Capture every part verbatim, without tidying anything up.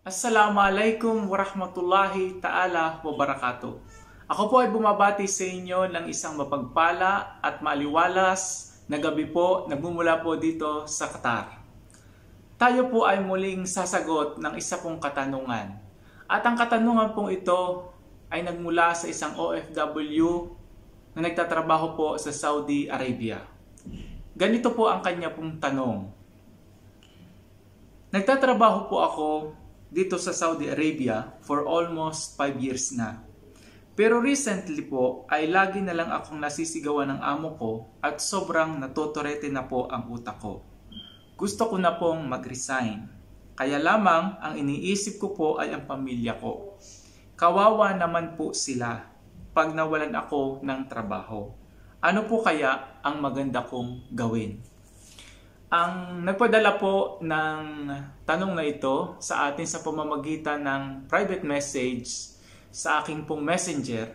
Assalamualaikum warahmatullahi ta'ala wabarakatuh. Ako po ay bumabati sa inyo ng isang mapagpala at maaliwalas na gabi po nagmumula po dito sa Qatar. Tayo po ay muling sasagot ng isa pong katanungan. At ang katanungan pong ito ay nagmula sa isang O F W na nagtatrabaho po sa Saudi Arabia. Ganito po ang kanya pong tanong. Nagtatrabaho po ako dito sa Saudi Arabia for almost five years na. Pero recently po ay lagi na lang akong nasisigawan ng amo ko at sobrang natuturete na po ang utak ko. Gusto ko na pong mag-resign. Kaya lamang ang iniisip ko po ay ang pamilya ko. Kawawa naman po sila pag nawalan ako ng trabaho. Ano po kaya ang maganda kong gawin? Ang nagpadala po ng tanong na ito sa atin sa pamamagitan ng private message sa aking pong messenger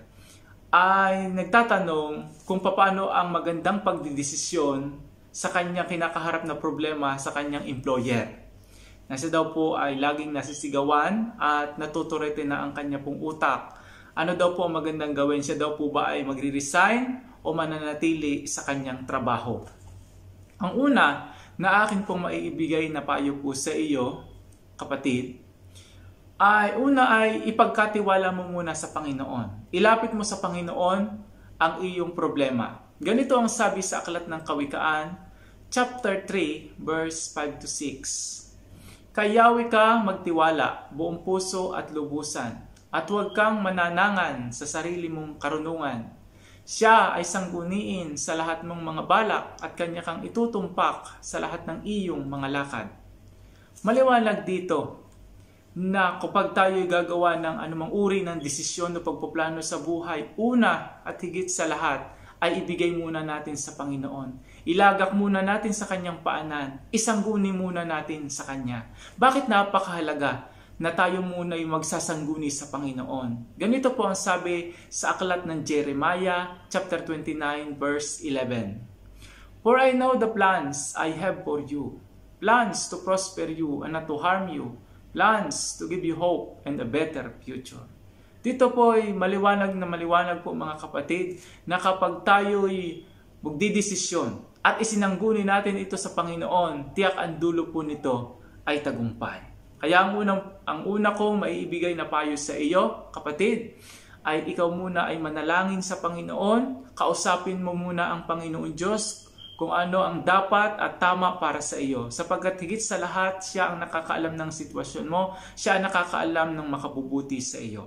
ay nagtatanong kung paano ang magandang pagdidesisyon sa kanyang kinakaharap na problema sa kanyang employer. Na siya daw po ay laging nasisigawan at natuturete na ang kanya pong utak. Ano daw po ang magandang gawin? Siya daw po ba ay magre-resign o mananatili sa kanyang trabaho? Ang una na akin pong maiibigay na payo po sa iyo, kapatid, ay una ay ipagkatiwala mo muna sa Panginoon. Ilapit mo sa Panginoon ang iyong problema. Ganito ang sabi sa Aklat ng Kawikaan, chapter three, verse five to six. Kayawi ka magtiwala, buong puso at lubusan, at huwag kang mananangan sa sarili mong karunungan. Siya ay sangguniin sa lahat mong mga balak at kanya kang itutumpak sa lahat ng iyong mga lakad. Maliwanag dito na kapag tayo gagawa ng anumang uri ng desisyon o pagpaplano sa buhay, una at higit sa lahat ay ibigay muna natin sa Panginoon. Ilagak muna natin sa kanyang paanan. Isangguni muna natin sa kanya. Bakit napakahalaga na tayo muna yung magsasangguni sa Panginoon? Ganito po ang sabi sa aklat ng Jeremiah, chapter twenty-nine, verse eleven. For I know the plans I have for you, plans to prosper you and not to harm you, plans to give you hope and a better future. Dito po ay maliwanag na maliwanag po mga kapatid na kapag tayo'y magdidesisyon at isinangguni natin ito sa Panginoon, tiyak ang dulo po nito ay tagumpay. Kaya ang, unang, ang una kong maiibigay na payo sa iyo, kapatid, ay ikaw muna ay manalangin sa Panginoon, kausapin mo muna ang Panginoon Diyos kung ano ang dapat at tama para sa iyo. Sapagkat higit sa lahat, siya ang nakakaalam ng sitwasyon mo, siya ang nakakaalam ng makabubuti sa iyo.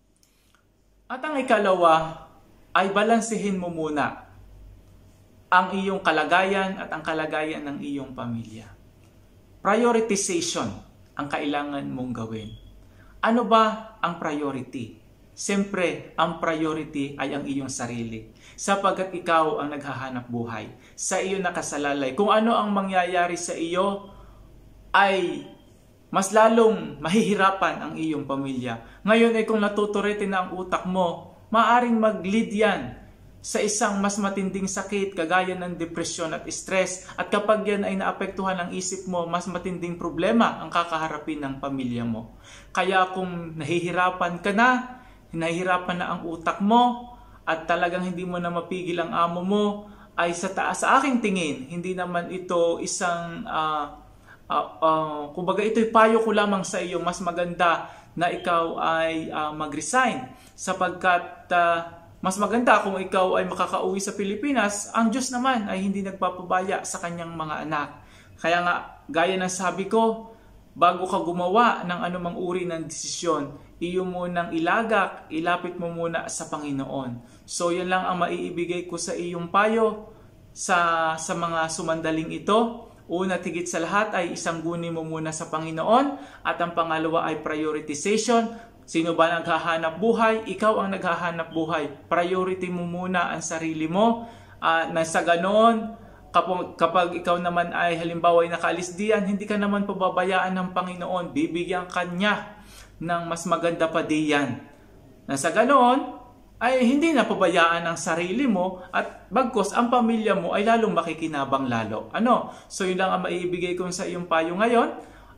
At ang ikalawa, ay balansehin mo muna ang iyong kalagayan at ang kalagayan ng iyong pamilya. Prioritization ang kailangan mong gawin. Ano ba ang priority? Siyempre, ang priority ay ang iyong sarili. Sapagkat ikaw ang naghahanap buhay. Sa iyo nakasalalay. Kung ano ang mangyayari sa iyo, ay mas lalong mahihirapan ang iyong pamilya. Ngayon ay kung natuturete na ang utak mo, maaring mag-lead yan sa isang mas matinding sakit kagaya ng depresyon at stress. At kapag yan ay naapektuhan ang isip mo, mas matinding problema ang kakaharapin ng pamilya mo. Kaya kung nahihirapan ka na, nahihirapan na ang utak mo, at talagang hindi mo na mapigil ang amo mo, ay sa taas sa aking tingin, hindi naman ito isang, uh, uh, uh, kumbaga ito'y payo ko lamang sa iyo, mas maganda na ikaw ay uh, mag-resign. Sapagkat uh, mas maganda kung ikaw ay makakauwi sa Pilipinas, ang Diyos naman ay hindi nagpapabaya sa kanyang mga anak. Kaya nga, gaya ng sabi ko, bago ka gumawa ng anumang uri ng desisyon, iyo munang ilagak, ilapit mo muna sa Panginoon. So yan lang ang maiibigay ko sa iyong payo sa, sa mga sumandaling ito. Una, tigit sa lahat ay isangguni mo muna sa Panginoon, at ang pangalawa ay prioritization. Sino ba naghahanap buhay? Ikaw ang naghahanap buhay. Priority mo muna ang sarili mo. Uh, na sa ganoon, kapag, kapag ikaw naman ay halimbawa ay nakaalis diyan, hindi ka naman pababayaan ng Panginoon. Bibigyan ka niya ng mas maganda pa diyan. Na sa ganoon, ay hindi na pabayaan ang sarili mo, at bagkos ang pamilya mo ay lalong makikinabang lalo. Ano? So yun lang ang maibigay ko sa iyong payo ngayon.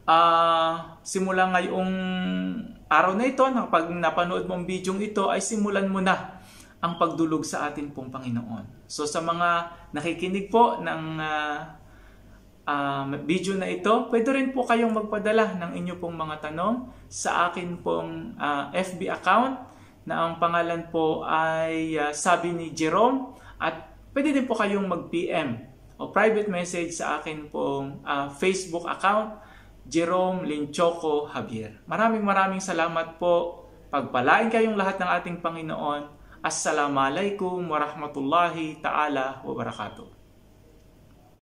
uh, simula ngayong araw na ito, pag napanood mo ang video ito, ay simulan mo na ang pagdulog sa atin pong Panginoon. So sa mga nakikinig po ng uh, uh, video na ito, pwede rin po kayong magpadala ng inyo pong mga tanong sa akin pong uh, F B account na ang pangalan po ay uh, Sabi ni Jerome, at pwede din po kayong mag-P M o private message sa akin pong uh, Facebook account, Jerome Linchoco Javier. Maraming maraming salamat po. Pagpalain kayong lahat ng ating Panginoon. Assalamualaikum warahmatullahi ta'ala wabarakatuh.